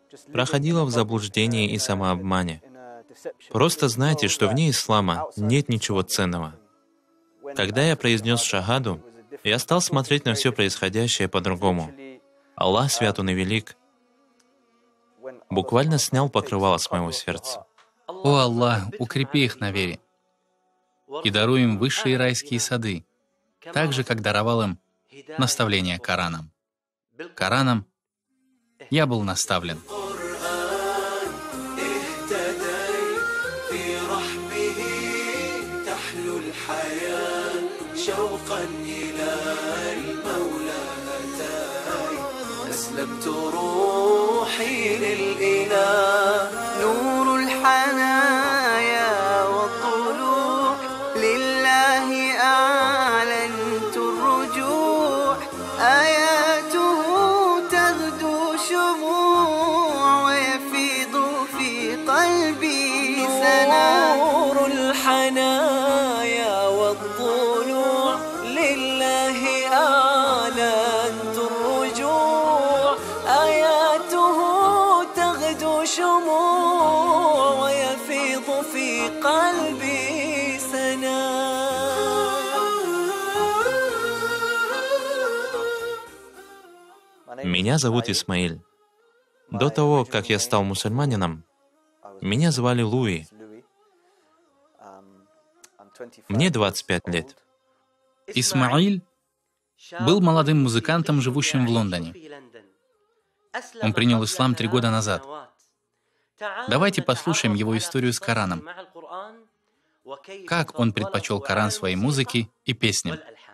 проходила в заблуждении и самообмане. Просто знайте, что вне ислама нет ничего ценного. Когда я произнес шахаду, я стал смотреть на все происходящее по-другому. Аллах свят Он и велик буквально снял покрывало с моего сердца. О Аллах, укрепи их на вере и даруй им высшие райские сады, так же, как даровал им наставление Кораном. Кораном я был наставлен. أسلمت روحي للإله نور الحنايا والضلوع لله أعلنت الرجوع آياته تغدو شموع ويفيض في قلبي سنا نور الحنايا والضلوع لله أعلنت الرجوع آياته تغدو شموع ويفيض في قلبي سنا. Меня зовут Исмаиль. До того, как я стал мусульманином, меня звали Луи. Мне 25 лет. Исмаиль был молодым музыкантом, живущим в Лондоне. Он принял ислам 3 года назад. Давайте послушаем его историю с Кораном. Как он предпочел Коран своей музыке и песням.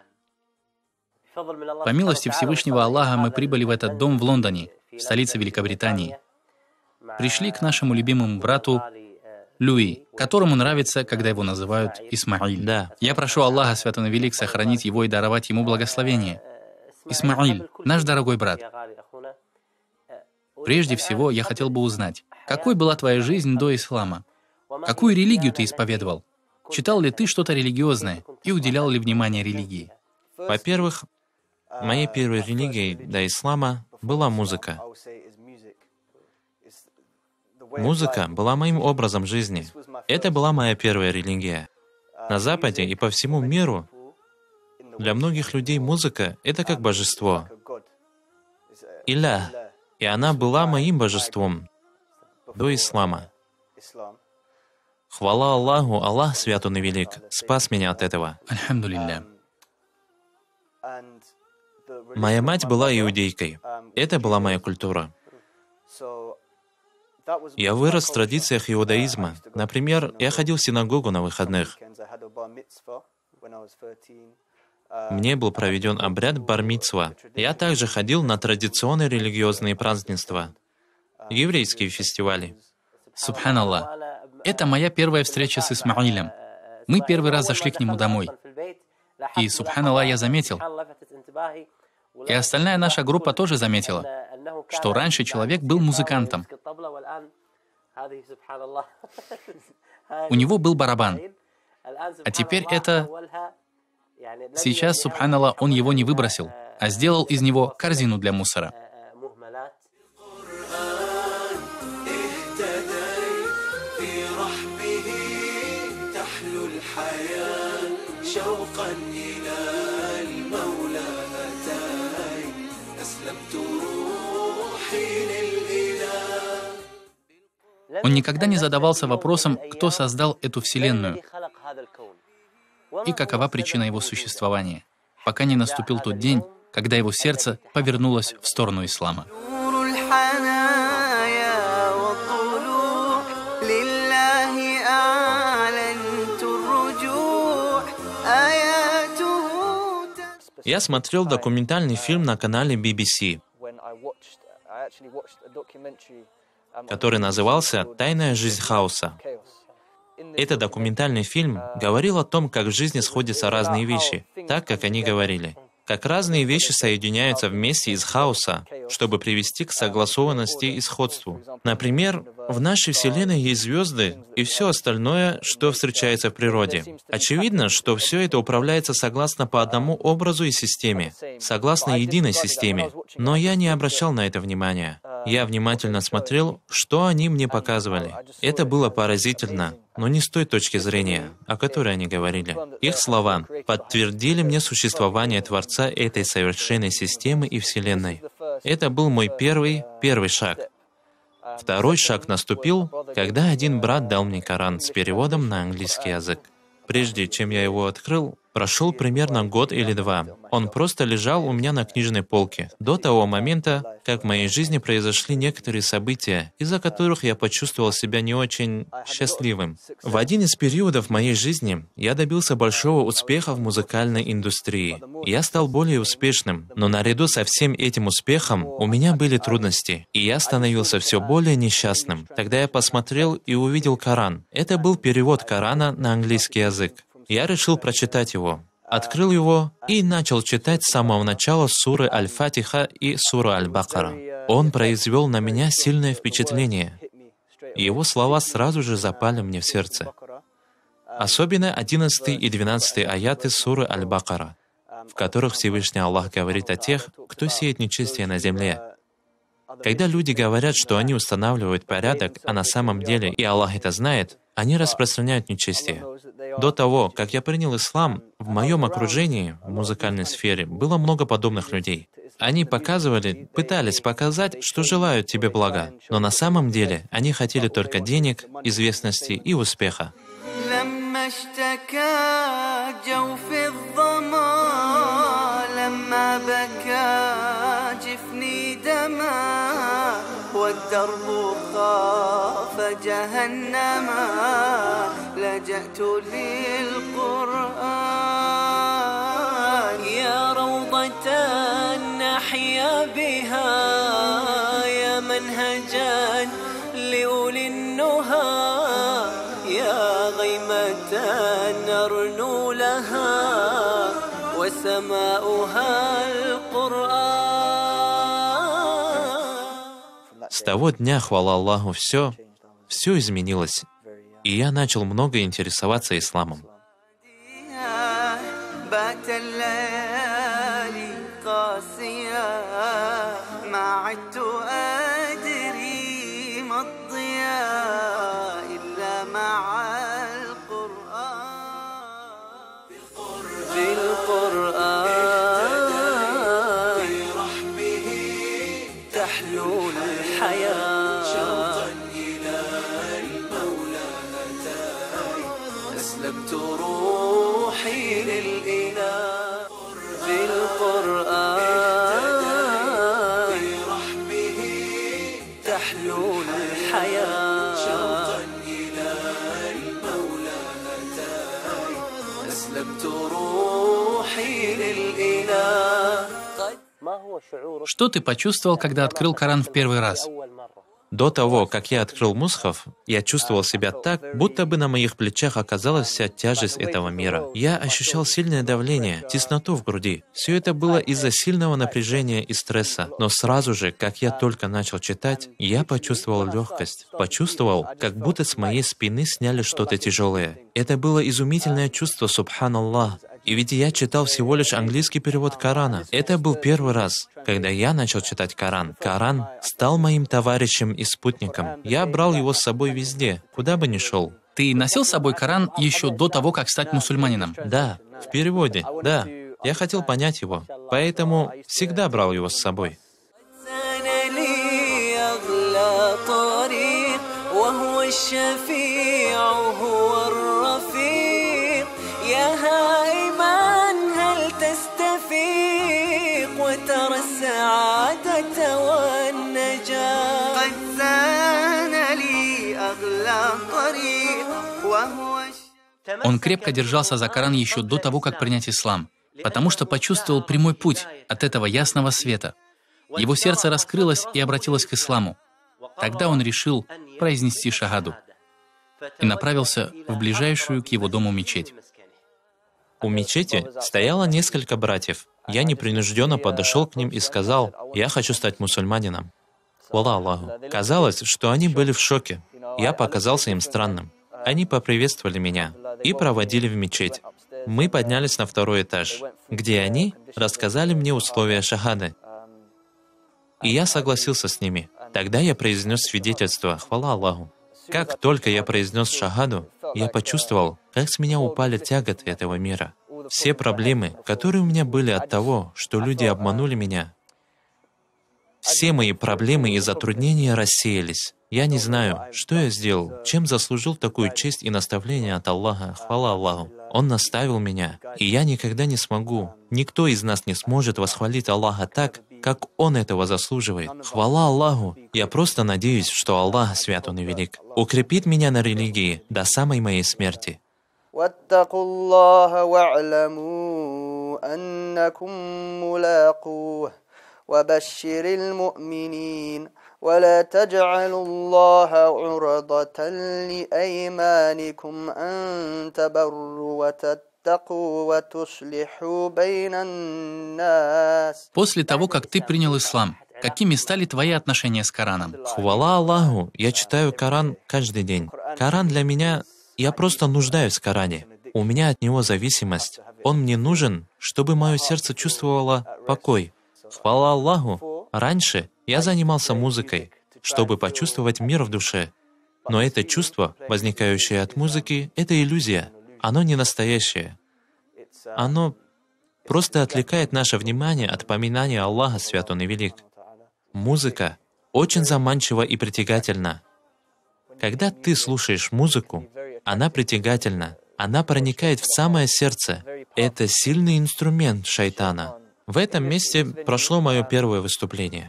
По милости Всевышнего Аллаха мы прибыли в этот дом в Лондоне, в столице Великобритании. Пришли к нашему любимому брату Луи, которому нравится, когда его называют Исмаиль. Да. Я прошу Аллаха, свят Он и велик, сохранить его и даровать ему благословение. Исмаиль, наш дорогой брат, прежде всего я хотел бы узнать, какой была твоя жизнь до ислама? Какую религию ты исповедовал? Читал ли ты что-то религиозное и уделял ли внимание религии? Во-первых, моей первой религией до ислама была музыка. Музыка была моим образом жизни. Это была моя первая религия. На Западе и по всему миру для многих людей музыка — это как божество. Илях. И она была моим божеством до ислама. Хвала Аллаху, Аллах свят Он и велик, спас меня от этого. Альхамдулилля. Моя мать была иудейкой. Это была моя культура. Я вырос в традициях иудаизма. Например, я ходил в синагогу на выходных. Мне был проведен обряд бар-мицва. Я также ходил на традиционные религиозные празднества, еврейские фестивали. Субханаллах. Это моя первая встреча с Исмаилем. Мы первый раз зашли к нему домой. И, субханаллах, я заметил, и остальная наша группа тоже заметила, что раньше человек был музыкантом. У него был барабан. А теперь это... Сейчас, субханаллах, он его не выбросил, а сделал из него корзину для мусора. Он никогда не задавался вопросом, кто создал эту вселенную и какова причина его существования, пока не наступил тот день, когда его сердце повернулось в сторону ислама. Я смотрел документальный фильм на канале BBC, который назывался «Тайная жизнь хаоса». Этот документальный фильм говорил о том, как в жизни сходятся разные вещи, так, как они говорили. Как разные вещи соединяются вместе из хаоса, чтобы привести к согласованности и сходству. Например, в нашей Вселенной есть звезды и все остальное, что встречается в природе. Очевидно, что все это управляется согласно по одному образу и системе, согласно единой системе. Но я не обращал на это внимания. Я внимательно смотрел, что они мне показывали. Это было поразительно, но не с той точки зрения, о которой они говорили. Их слова подтвердили мне существование Творца этой совершенной системы и Вселенной. Это был мой первый шаг. Второй шаг наступил, когда один брат дал мне Коран с переводом на английский язык. Прежде чем я его открыл, прошел примерно год или два. Он просто лежал у меня на книжной полке, до того момента, как в моей жизни произошли некоторые события, из-за которых я почувствовал себя не очень счастливым. В один из периодов моей жизни я добился большого успеха в музыкальной индустрии. Я стал более успешным, но наряду со всем этим успехом у меня были трудности, и я становился все более несчастным. Тогда я посмотрел и увидел Коран. Это был перевод Корана на английский язык. Я решил прочитать его. Открыл его и начал читать с самого начала суры Аль-Фатиха и суры Аль-Бакара. Он произвел на меня сильное впечатление. Его слова сразу же запали мне в сердце. Особенно 11 и 12 аяты суры Аль-Бакара, в которых Всевышний Аллах говорит о тех, кто сеет нечестие на земле. Когда люди говорят, что они устанавливают порядок, а на самом деле, и Аллах это знает, они распространяют нечестие. До того, как я принял ислам, в моем окружении, в музыкальной сфере, было много подобных людей. Они пытались показать, что желают тебе блага, но на самом деле они хотели только денег, известности и успеха. والدرب خاف جهنم لجأت للقرآن يا روضة نحيا بها يا منهجا لأولي النهى يا غيمة نرنو لها وسماؤها القرآن. С того дня, хвала Аллаху, все изменилось, и я начал много интересоваться исламом. أسلمت روحي للإله بالقرآن برحمه تحلو الحياة شوقا إلى المولى أتاي أسلمت روحي للإله. Что ты почувствовал, когда открыл Коран в первый раз? До того, как я открыл мусхаф, я чувствовал себя так, будто бы на моих плечах оказалась вся тяжесть этого мира. Я ощущал сильное давление, тесноту в груди. Все это было из-за сильного напряжения и стресса. Но сразу же, как я только начал читать, я почувствовал легкость. Почувствовал, как будто с моей спины сняли что-то тяжелое. Это было изумительное чувство, субханаллах. И ведь я читал всего лишь английский перевод Корана. Это был первый раз, когда я начал читать Коран. Коран стал моим товарищем и спутником. Я брал его с собой везде, куда бы ни шел. Ты носил с собой Коран еще до того, как стать мусульманином? Да, в переводе, да. Я хотел понять его, поэтому всегда брал его с собой. وترى السعادة والنجاة قد زان لي أغلى طريق وهو. Он крепко держался за Коран еще до того, как принять ислам, потому что почувствовал прямой путь от этого ясного света. Его сердце раскрылось и обратилось к исламу. Тогда он решил произнести шагаду и направился в ближайшую к его дому мечеть. У мечети стояло несколько братьев. Я непринужденно подошел к ним и сказал: «Я хочу стать мусульманином». Хвала Аллаху. Казалось, что они были в шоке. Я показался им странным. Они поприветствовали меня и проводили в мечеть. Мы поднялись на второй этаж, где они рассказали мне условия шахады. И я согласился с ними. Тогда я произнес свидетельство, хвала Аллаху. Как только я произнес шахаду, я почувствовал, как с меня упали тяготы этого мира. Все проблемы, которые у меня были от того, что люди обманули меня, все мои проблемы и затруднения рассеялись. Я не знаю, что я сделал, чем заслужил такую честь и наставление от Аллаха, хвала Аллаху. Он наставил меня, и я никогда не смогу, никто из нас не сможет восхвалить Аллаха так, как Он этого заслуживает. Хвала Аллаху! Я просто надеюсь, что Аллах, свят Он и велик, укрепит меня на религии до самой моей смерти. واتقوا الله واعلموا أنكم ملاقوه وبشر المؤمنين ولا تجعلوا الله عرضة لأيمانكم أن تبروا وتتقوا وتصلحوا بين الناس. После того, как ты принял ислам, какими стали твои отношения с Кораном? Хвала Аллаху! Я читаю Коран каждый день. Коран для меня... Я просто нуждаюсь в Коране. У меня от него зависимость. Он мне нужен, чтобы мое сердце чувствовало покой. Хвала Аллаху! Раньше я занимался музыкой, чтобы почувствовать мир в душе. Но это чувство, возникающее от музыки, это иллюзия. Оно не настоящее. Оно просто отвлекает наше внимание от поминания Аллаха, свят Он и велик. Музыка очень заманчива и притягательна. Когда ты слушаешь музыку, она притягательна, она проникает в самое сердце. Это сильный инструмент шайтана. В этом месте прошло мое первое выступление.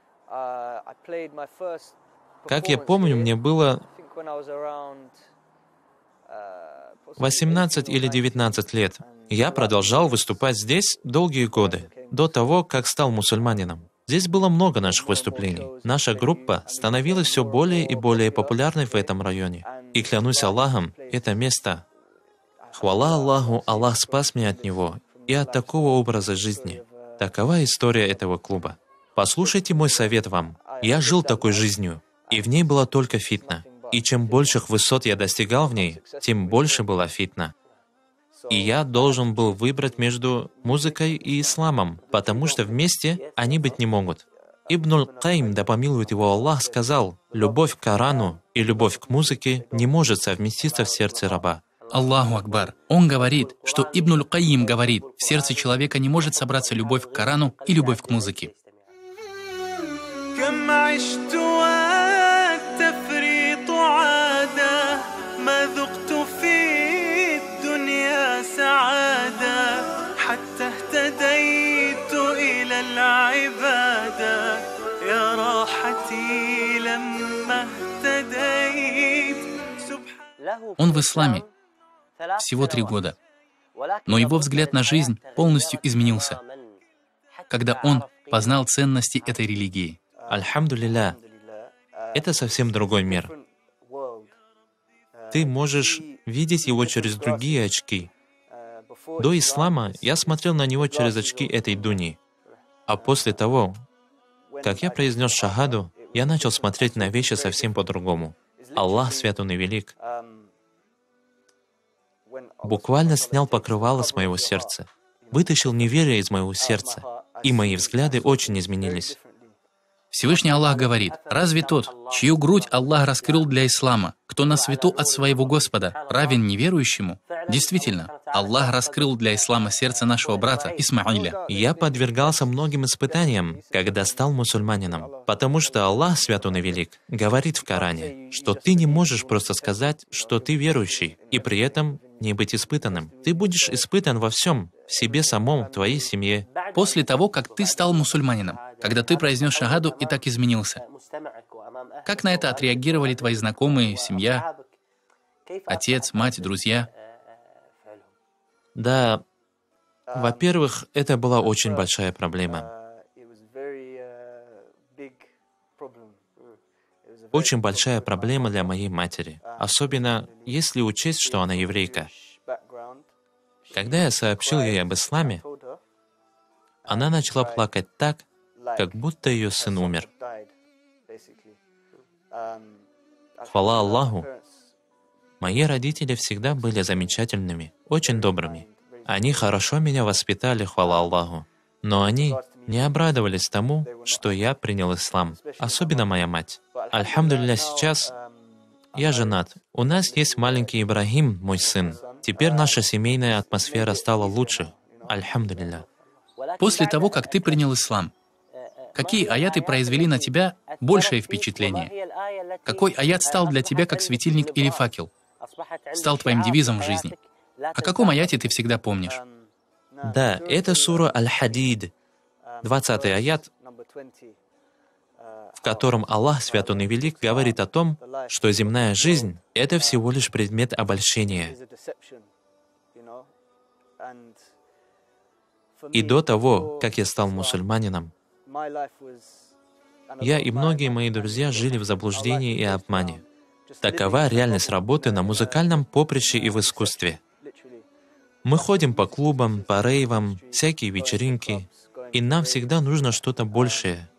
Как я помню, мне было 18 или 19 лет. Я продолжал выступать здесь долгие годы, до того, как стал мусульманином. Здесь было много наших выступлений. Наша группа становилась все более и более популярной в этом районе. И клянусь Аллахом, это место... Хвала Аллаху, Аллах спас меня от него и от такого образа жизни. Такова история этого клуба. Послушайте мой совет вам. Я жил такой жизнью, и в ней была только фитна. И чем больших высот я достигал в ней, тем больше была фитна. И я должен был выбрать между музыкой и исламом, потому что вместе они быть не могут. Ибн Каим, да помилует его Аллах, сказал, любовь к Корану и любовь к музыке не может совместиться в сердце раба. Аллаху Акбар. Он говорит, что Ибн Каим говорит, в сердце человека не может собраться любовь к Корану и любовь к музыке. Он в исламе всего 3 года, но его взгляд на жизнь полностью изменился, когда он познал ценности этой религии. Альхамдулилля, это совсем другой мир. Ты можешь видеть его через другие очки. До ислама я смотрел на него через очки этой дуни. А после того, как я произнес шахаду, я начал смотреть на вещи совсем по-другому. Аллах, свят Он и велик, буквально снял покрывало с моего сердца, вытащил неверие из моего сердца, и мои взгляды очень изменились. Всевышний Аллах говорит, «Разве тот, чью грудь Аллах раскрыл для ислама, кто на свету от своего Господа, равен неверующему?» Действительно, Аллах раскрыл для ислама сердце нашего брата Исмаиля. Я подвергался многим испытаниям, когда стал мусульманином, потому что Аллах, свят Он и велик, говорит в Коране, что ты не можешь просто сказать, что ты верующий, и при этом не быть испытанным. Ты будешь испытан во всем, в себе самом, в твоей семье. После того, как ты стал мусульманином, когда ты произнес шахаду и так изменился, как на это отреагировали твои знакомые, семья, отец, мать, друзья? Да, во-первых, это была очень большая проблема. Очень большая проблема для моей матери, особенно если учесть, что она еврейка. Когда я сообщил ей об исламе, она начала плакать так, как будто ее сын умер. Хвала Аллаху, мои родители всегда были замечательными, очень добрыми. Они хорошо меня воспитали, хвала Аллаху, но они не обрадовались тому, что я принял ислам, особенно моя мать. Альхамдулилля, сейчас я женат. У нас есть маленький Ибрагим, мой сын. Теперь наша семейная атмосфера стала лучше. Альхамдулилля. После того, как ты принял ислам, какие аяты произвели на тебя большее впечатление? Какой аят стал для тебя как светильник или факел? Стал твоим девизом в жизни? О каком аяте ты всегда помнишь? Да, это сура Аль-Хадид, 20-й аят, в котором Аллах, свят Он и велик, говорит о том, что земная жизнь — это всего лишь предмет обольщения. И до того, как я стал мусульманином, я и многие мои друзья жили в заблуждении и обмане. Такова реальность работы на музыкальном поприще и в искусстве. Мы ходим по клубам, по рейвам, всякие вечеринки, и нам всегда нужно что-то большее.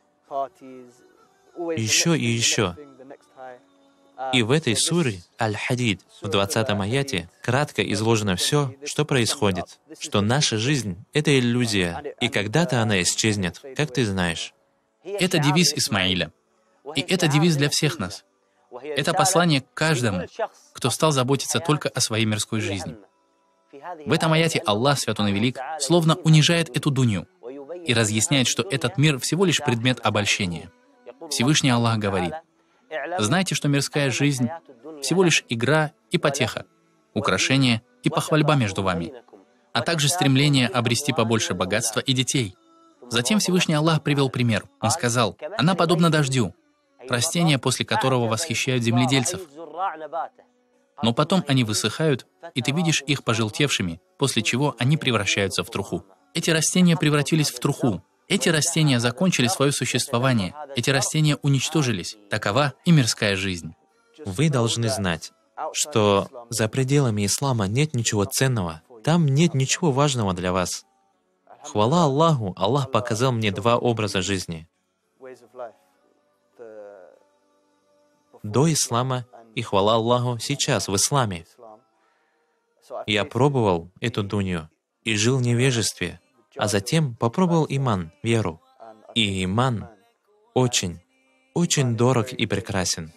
Еще и еще. И в этой суре Аль-Хадид, в 20-м аяте, кратко изложено все, что происходит, что наша жизнь — это иллюзия, и когда-то она исчезнет, как ты знаешь. Это девиз Исмаиля. И это девиз для всех нас. Это послание к каждому, кто стал заботиться только о своей мирской жизни. В этом аяте Аллах, свят Он и велик, словно унижает эту дунью и разъясняет, что этот мир всего лишь предмет обольщения. Всевышний Аллах говорит: «Знайте, что мирская жизнь всего лишь игра и потеха, украшение и похвальба между вами, а также стремление обрести побольше богатства и детей». Затем Всевышний Аллах привел пример. Он сказал: «Она подобна дождю, растение, после которого восхищают земледельцев. Но потом они высыхают, и ты видишь их пожелтевшими, после чего они превращаются в труху». Эти растения превратились в труху. Эти растения закончили свое существование. Эти растения уничтожились. Такова и мирская жизнь. Вы должны знать, что за пределами ислама нет ничего ценного, там нет ничего важного для вас. Хвала Аллаху, Аллах показал мне два образа жизни. До ислама и хвала Аллаху сейчас, в исламе. Я пробовал эту дунью и жил в невежестве, а затем попробовал иман, веру. И иман очень, очень дорог и прекрасен.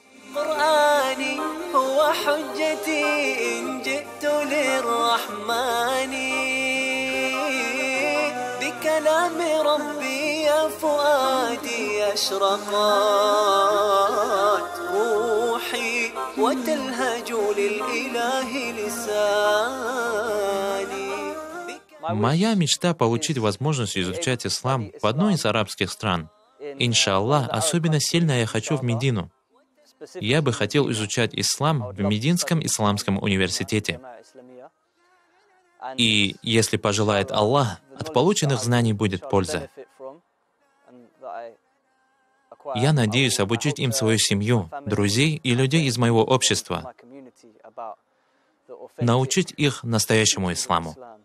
Моя мечта — получить возможность изучать ислам в одной из арабских стран. Иншаллах, особенно сильно я хочу в Медину. Я бы хотел изучать ислам в Мединском исламском университете. И, если пожелает Аллах, от полученных знаний будет польза. Я надеюсь обучить им свою семью, друзей и людей из моего общества, научить их настоящему исламу.